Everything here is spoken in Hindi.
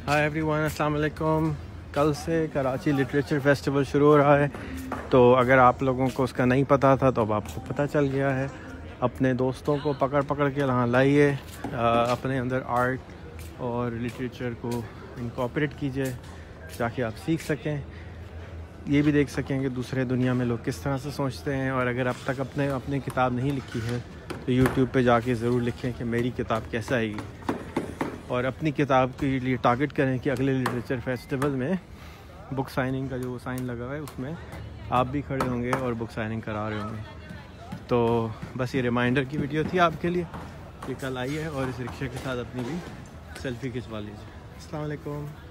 हाय एवरीवन, अस्सलाम वालेकुम। कल से कराची लिटरेचर फेस्टिवल शुरू हो रहा है, तो अगर आप लोगों को उसका नहीं पता था तो अब आपको पता चल गया है। अपने दोस्तों को पकड़ पकड़ के यहाँ लाइए, अपने अंदर आर्ट और लिटरेचर को इनकॉर्पोरेट कीजिए ताकि आप सीख सकें, ये भी देख सकें कि दूसरे दुनिया में लोग किस तरह से सोचते हैं। और अगर अब तक अपनी किताब नहीं लिखी है तो यूट्यूब पे जाके ज़रूर लिखें कि मेरी किताब कैसा आएगी, और अपनी किताब के लिए टारगेट करें कि अगले लिटरेचर फेस्टिवल में बुक साइनिंग का जो साइन लगा हुआ है उसमें आप भी खड़े होंगे और बुक साइनिंग करा रहे होंगे। तो बस ये रिमाइंडर की वीडियो थी आपके लिए कि कल आइए और इस रिक्शे के साथ अपनी भी सेल्फ़ी खिंचवा लीजिए। अस्सलाम वालेकुम।